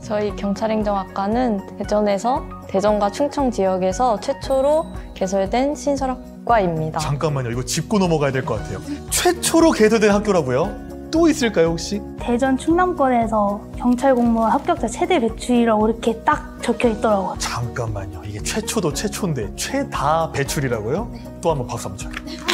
저희 경찰행정학과는 대전에서 대전과 충청 지역에서 최초로 개설된 신설학과입니다. 잠깐만요. 이거 짚고 넘어가야 될 것 같아요. 최초로 개설된 학교라고요? 또 있을까요, 혹시? 대전 충남권에서 경찰 공무원 합격자 최대 배출이라고 이렇게 딱 적혀 있더라고요. 잠깐만요. 이게 최초도 최초인데 최다 배출이라고요? 또 한번 박수 한번 쳐요.